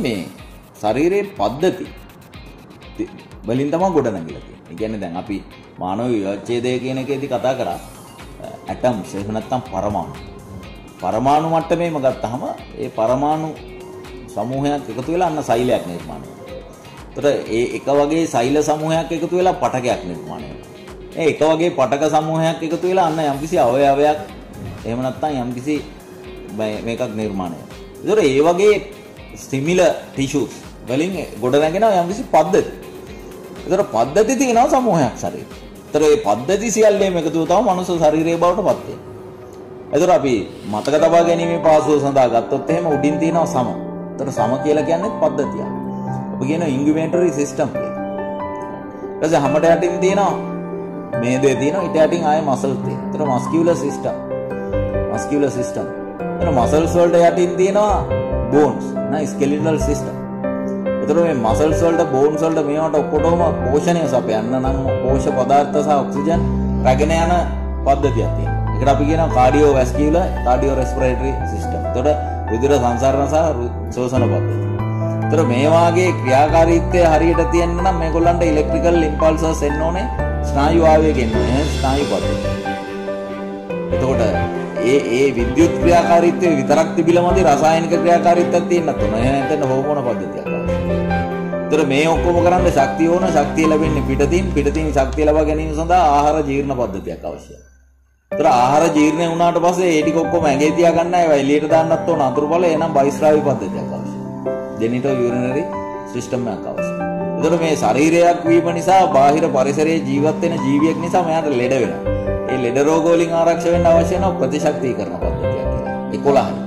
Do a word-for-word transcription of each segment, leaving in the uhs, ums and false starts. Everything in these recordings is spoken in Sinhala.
මේ ශරීරයේ පද්ධති වලින් තමයි ගොඩ නැගිලා තියෙන්නේ. ඒ කියන්නේ දැන් අපි මානව විභජ්‍යය කියන එකේදී කතා කරා ඇටම්ස් එහෙම නැත්නම් පරමාණු. පරමාණු මට්ටමේම ගත්තාම ඒ පරමාණු සමූහයක් එකතු වෙලා අන්න සෛලයක් නිර්මාණය වෙනවා. ඒතර ඒ එක වගේ සෛල සමූහයක් එකතු වෙලා පටකයක් නිර්මාණය වෙනවා. ඒ එක වගේ පටක සමූහයක් එකතු වෙලා අන්න යම්කිසි අවයවයක් එහෙම නැත්නම් යම්කිසි මේකක් නිර්මාණය වෙනවා. ඒතර ඒ වගේ සිමිලර් ටිෂුස් වලින් ගොඩ නැගෙනවා යම්කිසි පද්ධති. ඒතර පද්ධති තියෙනවා සමූහයක් ශරීරේ. ඒතර මේ පද්ධති සියල්ලේම එකතුව තමයි මනුස්ස ශරීරයේ බවට පත් වෙන්නේ. ඒතර අපි මතක තබා ගැනීමේ පාසුව සඳහා ගත්තොත් එහෙම උඩින් තියෙනවා සම. ඒතර සම කියලා කියන්නේ පද්ධතියක්. අපි කියන ඉන්කියුබේටරි සිස්ටම් කියලා. ඊට පස්සේ හැමට යටින් තියෙනවා මේ දේ තියෙනවා ඊට යටින් ආයේ මසල්ස් තියෙනවා. ඒතර මස්කියුලර් සිස්ටම්. Muscular system. ඒතර මසල්ස් වලට යටින් තියෙනවා බෝන්ස් නා ස්කෙලිටල් සිස්ටම්. ඒතර මේ මසල්ස් වලට බෝන්ස් වලට මේවට ඔක්කොටම පෝෂණය සපයන්න නම් පෝෂක පදාර්ථ සහ ඔක්සිජන් රැගෙන යන පද්ධතියක් තියෙනවා. ඒකට අපි කියනවා cardio vascular cardio respiratory system. ඒතකොට රුධිර සංසරණ සහ ශෝෂණ පද්ධතිය. ඒතර මේ වාගේ ක්‍රියාකාරීත්වය හරියට තියෙන්න නම් මේගොල්ලන්ට ඉලෙක්ට්‍රිකල් ඉම්පල්සස් එන්න ඕනේ ස්නායු ආවේග එන්න ඕනේ ස්නායු පද්ධතිය. එතකොට ඒ ඒ විද්‍යුත් ක්‍රියාකාරීත්වය විතරක් තිබිලමදි රසායනික ක්‍රියාකාරීත්වයක් තියෙන්නත් ඕන. එහෙනම් එතන හෝමෝන පද්ධතියක් අවශ්‍යයි. ඒතර මේ ඔක්කොම කරන්න ශක්තිය ඕන. ශක්තිය ලැබෙන්නේ පිටතින්. පිටතින් ශක්තිය ලබා ගැනීම සඳහා ආහාර ජීර්ණ පද්ධතියක් අවශ්‍යයි. ඒතර ආහාර ජීර්ණය වුණාට පස්සේ ඒ ටික ඔක්කොම ඇඟේ තියා ගන්න ඒවා එළියට දාන්නත් ඕන අතුරුඵල. එහෙනම් බයිස්රාවි පද්ධතියක් අවශ්‍යයි. ජෙනිටෝ යුරිනරි සිස්ටම් එකක් අවශ්‍යයි. ඒතර මේ ශරීරයක් වීම නිසා බාහිර පරිසරයේ ජීවත් වෙන ජීවියෙක් නිසා මෙයාට ලෙඩ වෙනවා. ඒ ලෙඩ රෝග වලින් ආරක්ෂා වෙන්න අවශ්‍ය වෙන ප්‍රතිශක්තිකරණ පද්ධතියක් කියලා. එකොළහයි.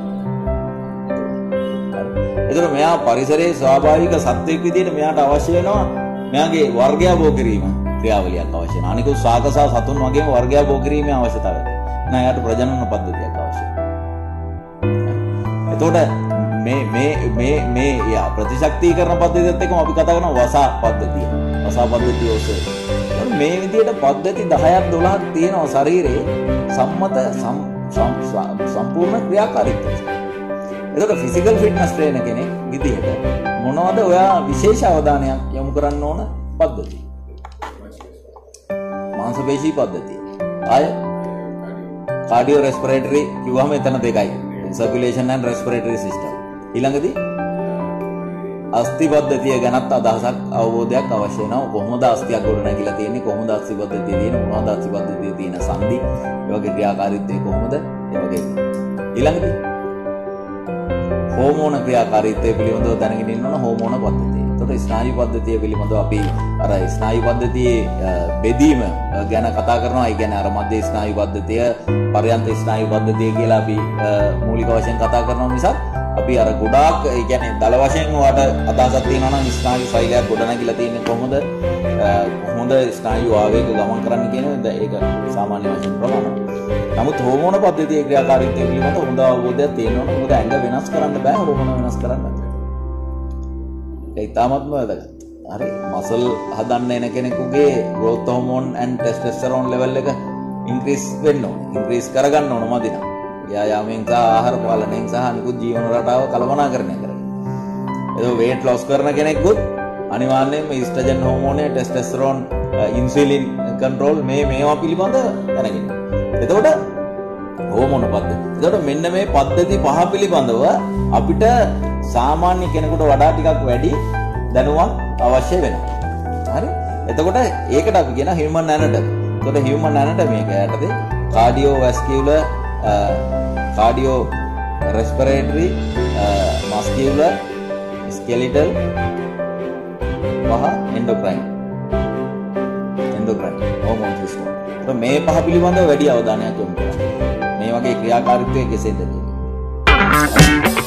ඒතර මෙයා පරිසරයේ ස්වාභාවික සත්වයක් විදිහට මෙයාට අවශ්‍ය වෙනවා මෙයාගේ වර්ගයාභෝ කිරීම ක්‍රියාවලියක් අවශ්‍ය වෙනවා. අනිකුත් ශාක සහ සතුන් වගේම වර්ගයාභෝ කිරීමේ අවශ්‍යතාවය. නෑ යාට ප්‍රජනන පද්ධතියක් අවශ්‍යයි. එතකොට මේ මේ මේ මේ යා ප්‍රතිශක්තිකරණ පද්ධතියත් එක්කම අපි කතා කරනවා වසා පද්ධතිය. වසා පද්ධතිය ඔස්සේ මේ විදිහට පද්ධති දහයක් දොළහක් තියෙනවා ශරීරයේ සම්මත සම්පූර්ණ ක්‍රියාකාරීත්වය. ඒකට ෆිසිකල් ෆිට්නස් ට්‍රේනර් කෙනෙක් විදිහට මොනවද ඔයා විශේෂ අවධානයක් යොමු කරන්න ඕන පද්ධතිය? මාංශපේශී පද්ධතිය. ආය කාඩියෝ රෙස්පිරේටරි කිව්වම එතන දෙකයි. Circulation and respiratory system. ඊළඟදී අස්ථි පද්ධතිය ගැනත් අදහසක් අවබෝධයක් අවශ්‍ය වෙනවා. කොහොමද අස්ථියක් ගොඩ නැගිලා තියෙන්නේ? කොහොමද අස්ථි පද්ධතිය තියෙන්නේ? මොනවද අස්ථි පද්ධතියේ තියෙන සංදි? ඒ වගේ ක්‍රියාකාරීත්වය කොහොමද? ඒ වගේ. ඊළඟදී හෝමෝන ක්‍රියාකාරීත්වය පිළිබඳව දැනගෙන ඉන්න ඕන හෝමෝන පද්ධතිය. එතකොට ස්නායු පද්ධතිය පිළිබඳව අපි අර ස්නායු පද්ධතියේ බෙදීම ගැන කතා කරනවා. ඒ කියන්නේ අර මධ්‍ය ස්නායු පද්ධතිය, පර්යන්ත ස්නායු පද්ධතිය කියලා අපි මූලික වශයෙන් කතා කරනවා මිසක් අපි අර ගොඩාක් ඒ කියන්නේ දල වශයෙන් වාට අදහසක් තියෙනවා නම් ස්නායු ශෛලයක් ගොඩනැගිලා තියෙන්නේ කොහොමද? හොඳ ස්නායු ආවේග ගමන් කරන්න කියන ඒක සාමාන්‍ය වශයෙන් ප්‍රමාණවත්. නමුත් හෝමෝන පද්ධතියේ ක්‍රියාකාරීත්වය පිළිබඳව හොඳ අවබෝධයක් තියෙනවා. මොකද ඇඟ වෙනස් කරන්න බෑ හෝමෝන වෙනස් කරන්න. ඒක තාමත්ම වැදගත්. හරි මසල් හදන්න එන කෙනෙකුගේ growth hormone and testosterone level එක increase වෙන්න ඕනේ. increase කරගන්න ඕන මදිනා. ව්‍යායාමයෙන් සහ ආහාර පාලනයෙන් සහ අනිකුත් ජීවන රටාව කළමනාකරණය කරගන්න. ඒක weight loss කරන කෙනෙකුත් අනිවාර්යයෙන්ම ඊස්ට්‍රජන් හෝමෝනේ, ටෙස්ටොස්ටෙරෝන්, ඉන්සුලින් කන්ට්‍රෝල් මේ මේවා පිළිබඳ දැනගන්න. එතකොට හෝමෝන පද්ධති. එතකොට මෙන්න මේ පද්ධති පහ පිළිබඳව අපිට සාමාන්‍ය කෙනෙකුට වඩා ටිකක් වැඩි දැනුමක් අවශ්‍ය වෙනවා. හරි? එතකොට ඒකට අපි කියන human anatomy. එතකොට human anatomy එක යටතේ cardiovascular, cardio respiratory, muscular, skeletal, පහ endocrine. endocrine hormone system. તો මේ පහ පිළිබඳව වැඩි අවධානයක් යොමු කරන්න. මේ වගේ ක්‍රියාකාරීත්වය කෙසේද කියන්නේ.